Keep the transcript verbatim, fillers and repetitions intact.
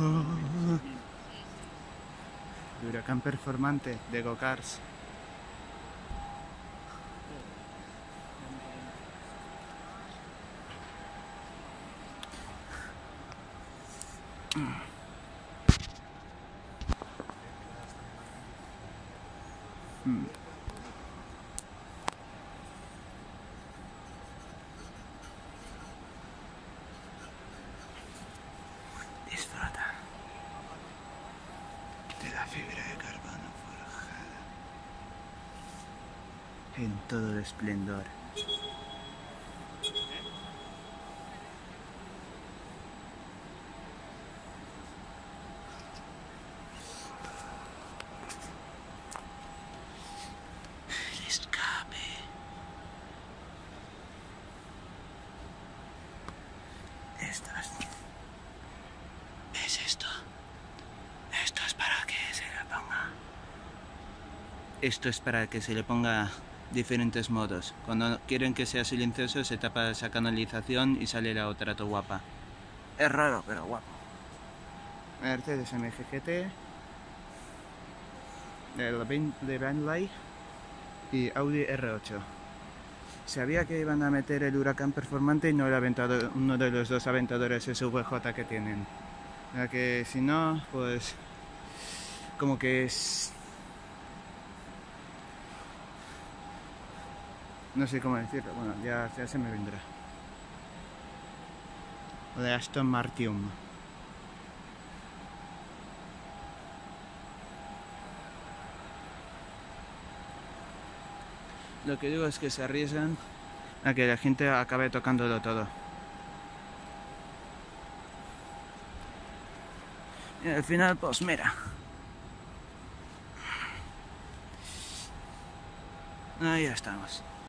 El huracán performante de Go-Karts. Mm. Disfruta de la fibra de carbono forjada en todo el esplendor. El escape. Esto es... ¿Ves esto? Esto es para que se le ponga... Esto es para que se le ponga diferentes modos. Cuando quieren que sea silencioso se tapa esa canalización y sale la otra todo guapa. Es raro, pero guapo. Mercedes M G G T, de Bentley y Audi R ocho. Sabía que iban a meter el huracán performante y no el aventador, uno de los dos aventadores S V J que tienen. Ya que si no, pues como que es... no sé cómo decirlo, bueno, ya, ya se me vendrá. O de Aston Martin. Lo que digo es que se arriesgan a que la gente acabe tocándolo todo. Y al final, pues mira. Ahí estamos.